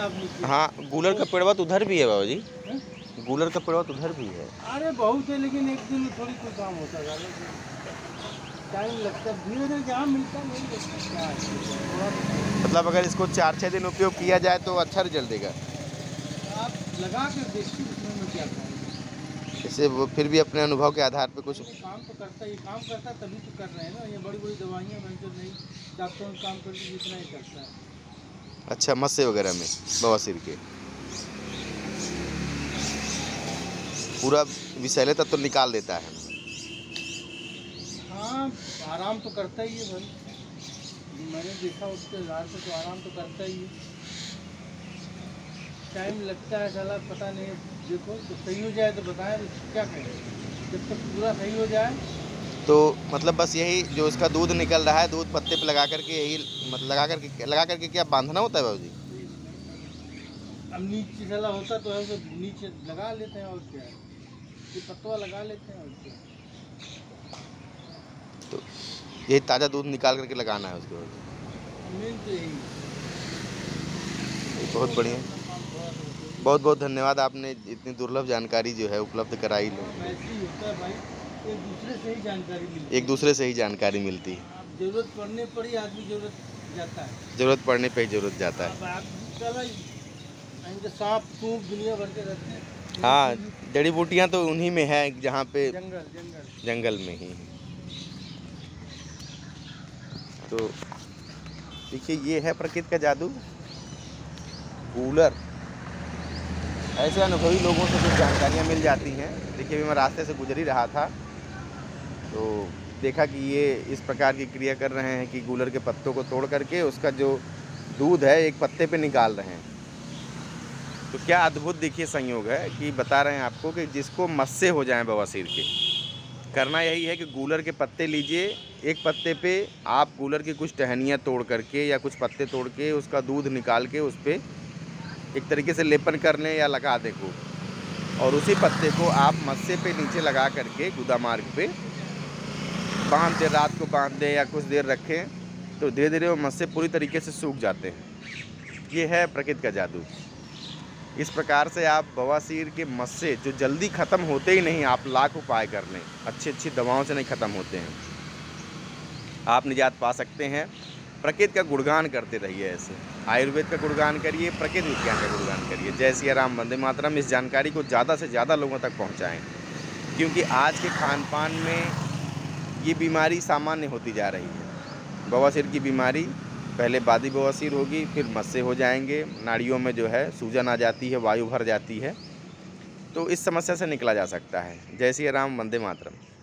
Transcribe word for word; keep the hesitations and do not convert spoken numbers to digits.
आप नीचे। हाँ, गूलर का पेड़वा तो उधर भी है बाबा जी, हैं? गूलर का पेड़वा तो उधर भी है। अरे बहुत है, लेकिन एक दिन में थोड़ी कोई काम होता है, टाइम लगता है, धीरे धीरे जहाँ मिलता नहीं लगता क्या है, थोड़ा मतलब अगर इसको चार छः दिन उपयोग किया जाए तो अच्छा रिजल्ट देगा। आप लगा कर देखिए उसमें में क्या करेंगे। जैसे वो फिर भी अपने अनुभव के आधार पे कुछ। ये काम तो करता है, ये काम करता है तभी तो कर रहे हैं ना, ये बड़ी बड़ी दवाइयाँ मैं जो नहीं डॉक्टरों ने काम करती जितना ही करता है। अच्छा, मस्से वगैरह में बवासीर के पूरा विषैले तत्व तो निकाल देता है। हाँ, आराम तो करता ही है भाई, मैंने देखा उसके आधार से तो आराम तो करता ही है। टाइम लगता है साला, पता नहीं, देखो तो सही हो जाए तो बताएं क्या करें, जब तक पूरा सही हो जाए। तो मतलब बस यही जो इसका दूध निकल रहा है, दूध पत्ते पे लगा करके यही मतलब लगा करके लगा करके क्या बांधना होता है बाबू जी? अब नीचे साला होता तो है तो नीचे लगा लेते हैं और क्या है, ये पतवा लगा लेते हैं और क्या। तो यही ताज़ा दूध निकाल करके लगाना है उसके बाद। मेन तो यही बहुत बढ़िया, बहुत बहुत धन्यवाद, आपने इतनी दुर्लभ जानकारी जो है उपलब्ध कराई लो। वैसे ही होता है भाई, एक दूसरे से ही जानकारी मिलती है, एक दूसरे से ही जानकारी मिलती है। अब जरूरत पड़ने पर ही आदमी जरूरत जाता है, ज़रूरत पड़ने पे ही ज़रूरत जाता है। अब आप चलो इनके सांप खूब दुनिया भर के रहते हैं। हाँ, जड़ी बूटियाँ तो उन्हीं में है जहाँ पे जंगल जंगल जंगल में ही। तो देखिए, ये है प्रकृति का जादू, गूलर। ऐसे अनुभवी लोगों से कुछ जानकारियाँ मिल जाती हैं। देखिए, अभी मैं रास्ते से गुजर ही रहा था तो देखा कि ये इस प्रकार की क्रिया कर रहे हैं कि गूलर के पत्तों को तोड़ करके उसका जो दूध है एक पत्ते पे निकाल रहे हैं। तो क्या अद्भुत देखिए संयोग है कि बता रहे हैं आपको कि जिसको मस्से हो जाएं बवासीर के, करना यही है कि गूलर के पत्ते लीजिए, एक पत्ते पे आप गूलर की कुछ टहनियाँ तोड़ करके या कुछ पत्ते तोड़ के उसका दूध निकाल के उस पर एक तरीके से लेपन कर लें या लगा दें को, और उसी पत्ते को आप मस्से पे नीचे लगा करके गुदा मार्ग पे बांध दें, रात को बांध दें या कुछ देर रखें, तो धीरे धीरे वो मस्से पूरी तरीके से सूख जाते हैं। ये है प्रकृति का जादू। इस प्रकार से आप बवासीर के मस्से जो जल्दी ख़त्म होते ही नहीं, आप लाख उपाय कर लें, अच्छी अच्छी दवाओं से नहीं ख़त्म होते हैं, आप निजात पा सकते हैं। प्रकृति का गुणगान करते रहिए, ऐसे आयुर्वेद का गुणगान करिए, प्रकृति विज्ञान का गुणगान करिए। जय सिया राम, वंदे मातरम। इस जानकारी को ज़्यादा से ज़्यादा लोगों तक पहुँचाएँ, क्योंकि आज के खान पान में ये बीमारी सामान्य होती जा रही है। बवासीर की बीमारी पहले बादी बवासीर होगी, फिर मस्से हो जाएंगे, नाड़ियों में जो है सूजन आ जाती है, वायु भर जाती है। तो इस समस्या से निकला जा सकता है। जय सिया राम, वंदे मातरम।